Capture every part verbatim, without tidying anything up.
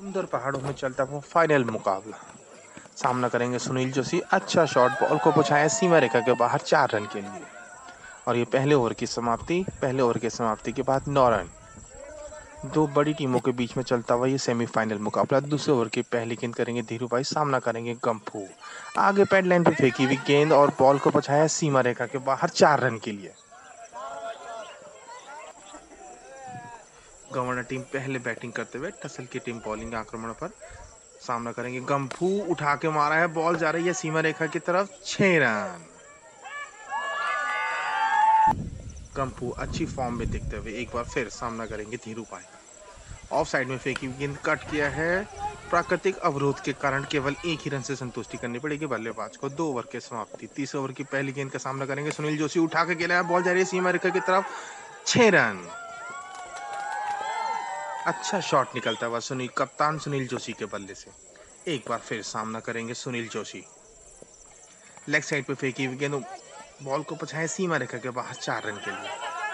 सुंदर पहाड़ों में चलता हुआ फाइनल मुकाबला। सामना करेंगे सुनील जोशी। अच्छा शॉट, बॉल को पहुंचाया सीमा रेखा के बाहर चार रन के लिए। और ये पहले ओवर की समाप्ति पहले ओवर की समाप्ति के बाद नौ रन। दो बड़ी टीमों के बीच में चलता हुआ ये सेमीफाइनल मुकाबला। दूसरे ओवर की पहली गेंद करेंगे धीरू भाई, सामना करेंगे गंफू। आगे पैड लाइन पे फेंकी हुई गेंद और बॉल को पहुंचाया सीमा रेखा के बाहर चार रन के लिए। गंवाना टीम पहले बैटिंग करते हुए, टसल की टीम बॉलिंग आक्रमण पर। सामना करेंगे गंफू, उठा के मारा है, बॉल जा रही है सीमा रेखा की तरफ, छह रन। गंफू अच्छी फॉर्म में दिखते हुए एक बार फिर सामना करेंगे धीरू भाई। ऑफ साइड में फेंकी गेंद कट किया है। प्राकृतिक अवरोध के कारण केवल एक ही रन से संतुष्टि करनी पड़ेगी बल्लेबाज को। दो ओवर के समाप्ति। तीसरे ओवर की पहली गेंद का सामना करेंगे सुनील जोशी, उठा के खेला है, बॉल जा रही है सीमा रेखा की तरफ, छह रन। अच्छा शॉट निकलता हुआ सुनील कप्तान सुनील जोशी के बल्ले से। एक बार फिर सामना करेंगे सुनील जोशी। लेग साइड पे फेंकी हुई गेंद, बॉल को पहुंचाया सीमा रेखा के बाहर चार रन के लिए।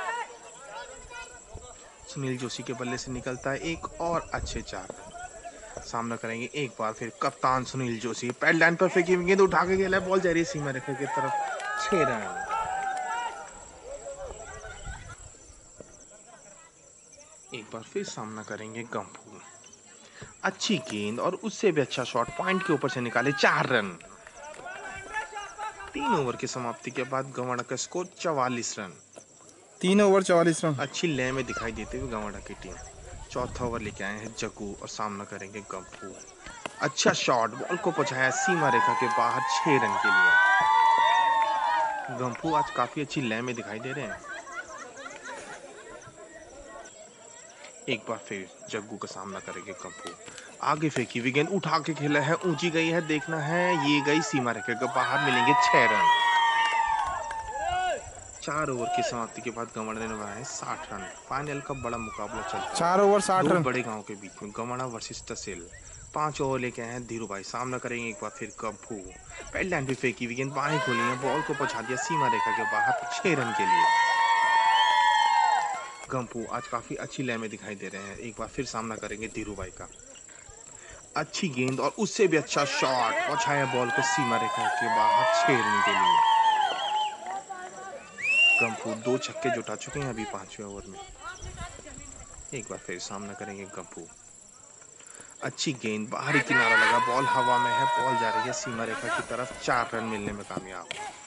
सुनील जोशी के बल्ले से निकलता है एक और अच्छे चार रन। सामना करेंगे एक बार फिर कप्तान सुनील जोशी। पैड लाइन पर फेंकी हुई गेंद, उठा के खेला, बॉल जा रही है सीमा रेखा की तरफ, छह रन। एक बार फिर सामना करेंगे गंफू। अच्छी गेंद और उससे भी अच्छा शॉट, पॉइंट के ऊपर से निकाले, चार रन। तीन ओवर की समाप्ति के बाद गंवाड़ा का स्कोर चवालीस रन। तीन ओवर चवालीस रन। अच्छी लय में दिखाई देते हुए गंवाड़ा की टीम। चौथा ओवर लेके आए हैं जग्गू और सामना करेंगे गंफू। अच्छा शॉट, बॉल को पहुंचाया सीमा रेखा के बाहर, छह रन के लिए। गंफू आज काफी अच्छी लय में दिखाई दे रहे हैं। एक बार फिर जग्गू का सामना करेंगे गंफू। आगे फेंकी हुई गेंद, उठा के खेला है, ऊंची गई है, देखना है, ये गई सीमा रेखा के बाहर, मिलेंगे छह रन। चार ओवर की समाप्ति के बाद गंवाड़ा ने बनाए साठ रन। फाइनल का बड़ा मुकाबला चलता है। चार ओवर साठ दो रन। बड़े गांव के बीच में गंवाड़ा वर्सेस तहसील। पांच ओवर लेके आए हैं धीरू भाई, सामना करेंगे एक बार फिर गंफू। पैड लाइन पे फेंकी हुई गेंद, बाहें खोली है, बॉल को पहुंचा दिया सीमा रेखा के बाहर, छह रन के लिए। गंफू आज काफी अच्छी लय में दिखाई दे रहे हैं। एक बार फिर सामना करेंगे धीरू भाई का। अच्छी गेंद और उससे भी अच्छा शॉट, पहुंचाया बॉल को सीमा रेखा के बाहर, छह रन के लिए। गंफू दो छक्के जुटा चुके हैं अभी पांचवें ओवर में। एक बार फिर सामना करेंगे गंफू। अच्छी गेंद, बाहरी किनारा लगा, बॉल हवा में है, बॉल जा रही है सीमा रेखा की तरफ, चार रन मिलने में कामयाब।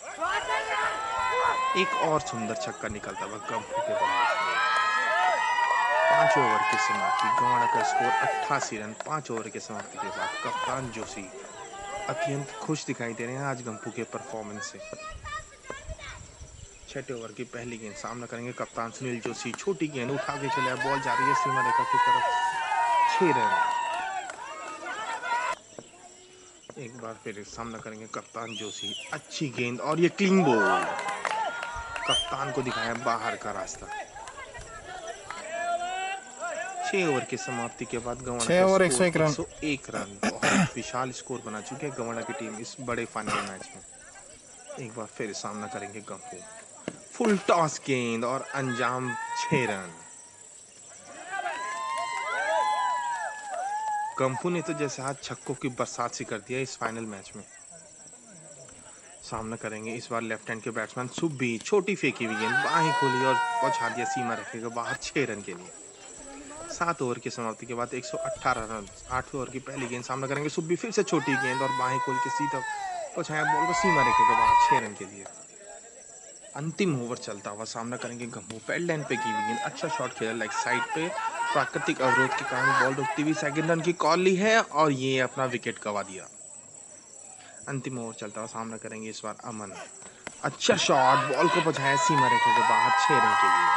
एक और सुंदर छक्का निकलता हुआ गंफू के बल्ले से। पांचवें ओवर की समाप्ति। गंवाड़ा का स्कोर अट्ठासी रन। पांच ओवर की समाप्ति के बाद कप्तान जोशी अत्यंत खुश दिखाई दे रहे हैं आज गंफू के परफॉर्मेंस से। छठे ओवर की पहली गेंद, सामना करेंगे कप्तान सुनील जोशी। छोटी गेंद, उठा के चला, बॉल जा रही है सीमा रेखा की तरफ, छह रन। एक बार फिर सामना करेंगे कप्तान जोशी। अच्छी गेंद और ये क्लीन बॉल, कप्तान को दिखाया बाहर का रास्ता। छह ओवर की समाप्ति के बाद गंवाड़ा छह ओवर एक सौ एक रन। एक सौ एक रन। बहुत विशाल स्कोर बना चुकी है गंवाड़ा की टीम इस बड़े फाइनल मैच में। एक बार फिर सामना करेंगे गंफू। फुल टॉस गेंद और अंजाम, छह रन। गंफू ने तो जैसे आज छक्कों की बरसात सी कर दिया इस फाइनल मैच में। सामना करेंगे इस बार लेफ्ट हैंड के बैट्समैन सुब्बी। छोटी फेंकी हुई गेंद, बाहें खोली और पहुंचा दिया सीमा रेखा के बाहर, छह रन के लिए। सात ओवर की समाप्ति के बाद एक सौ अठारह रन। आठवें ओवर की पहली गेंद, सामना करेंगे सुब्बी। फिर से छोटी गेंद और बाहें खोल के सीधा पहुंचाया बॉल को सीमा रेखा के बाहर, छह रन के लिए। अंतिम ओवर चलता हुआ सामना करेंगे गंफू। पैड लाइन पे की हुई गेंद, अच्छा शॉट खेला लेग साइड पे, प्राकृतिक अवरोध के कारण बॉल रुकती हुई सेकंड रन की कॉल ली है और ये अपना विकेट गवा दिया। अंतिम ओवर चलता हुआ सामना करेंगे इस बार अमन। अच्छा शॉट, बॉल को पहुंचाया सीमा रेखा के बाहर, छह रन के लिए।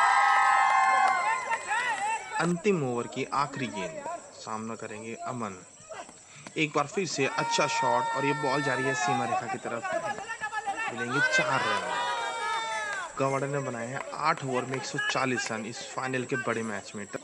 अंतिम ओवर की आखिरी गेंद, सामना करेंगे अमन। एक बार फिर से अच्छा शॉट और ये बॉल जा रही है सीमा रेखा की तरफ, मिलेंगे चार रन। गंवाड़ा ने बनाए हैं आठ ओवर में एक सौ चालीस रन इस फाइनल के बड़े मैच में।